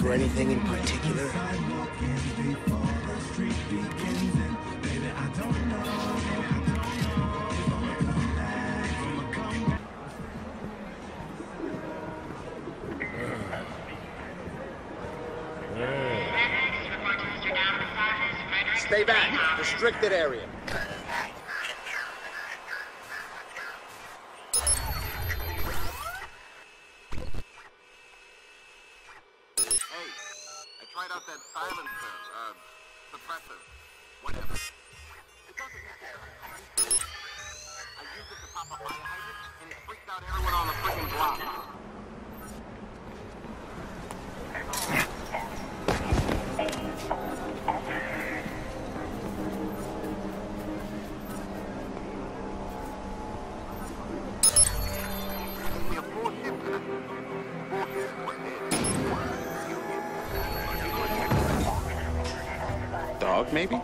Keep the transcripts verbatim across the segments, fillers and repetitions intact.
for anything in particular? Stay back. Restricted area. Tried out that silencer, uh, suppressor, whatever. It doesn't matter. I used it to pop a fire hydrant, and it freaked out everyone on the friggin' block. We have four ships tonight. Four ships is what it is. Dog, maybe?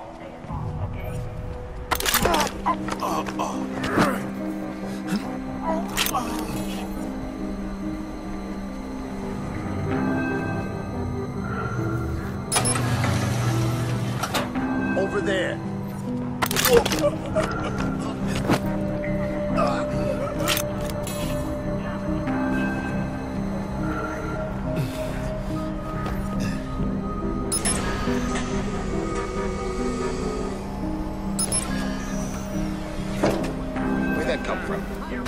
Uh, uh. Over there. Where'd that come from?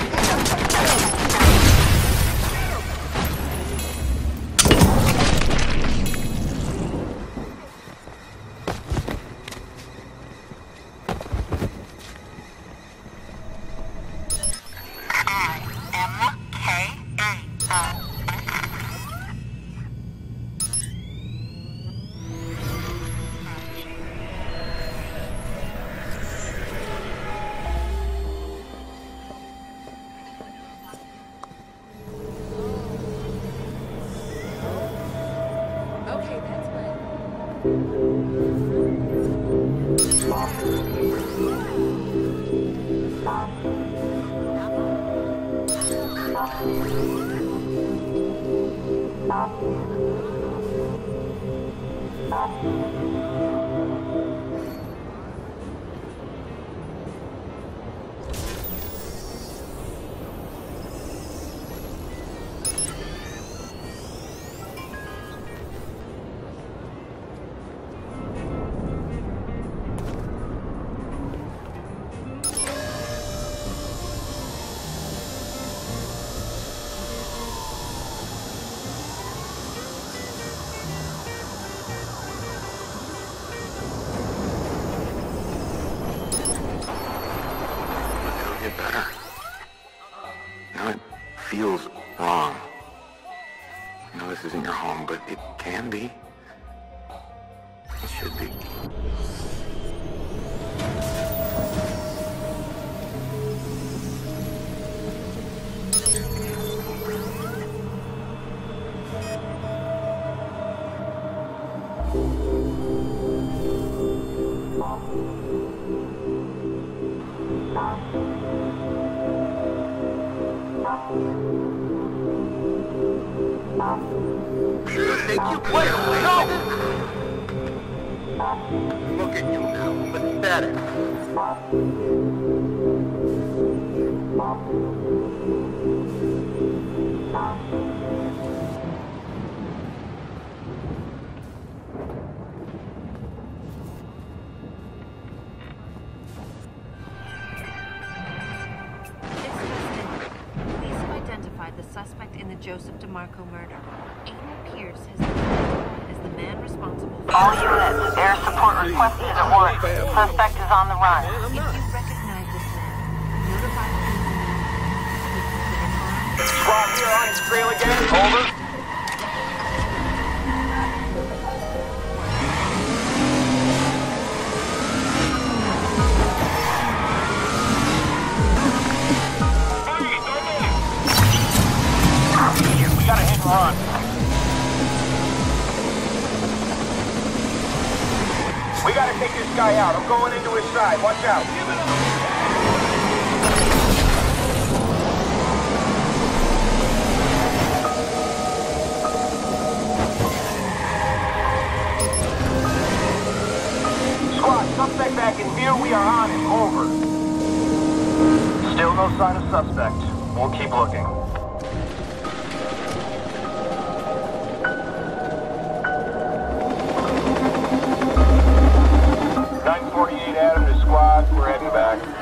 Feels wrong. I know this isn't your home, but it can be. It should be. Take you wait, no! Look at you now, pathetic. The suspect in the Joseph DeMarco murder. Aiden Pierce has been identified as the man responsible for... All units, air support requested at once. Suspect is on the run. If you recognize this man, notify the police. Squad here on trail again. Over. On. We gotta take this guy out. I'm going into his side. Watch out. Give it up. Still no sign of suspect. We'll keep looking. nine forty-eight Adam to squad. We're heading back.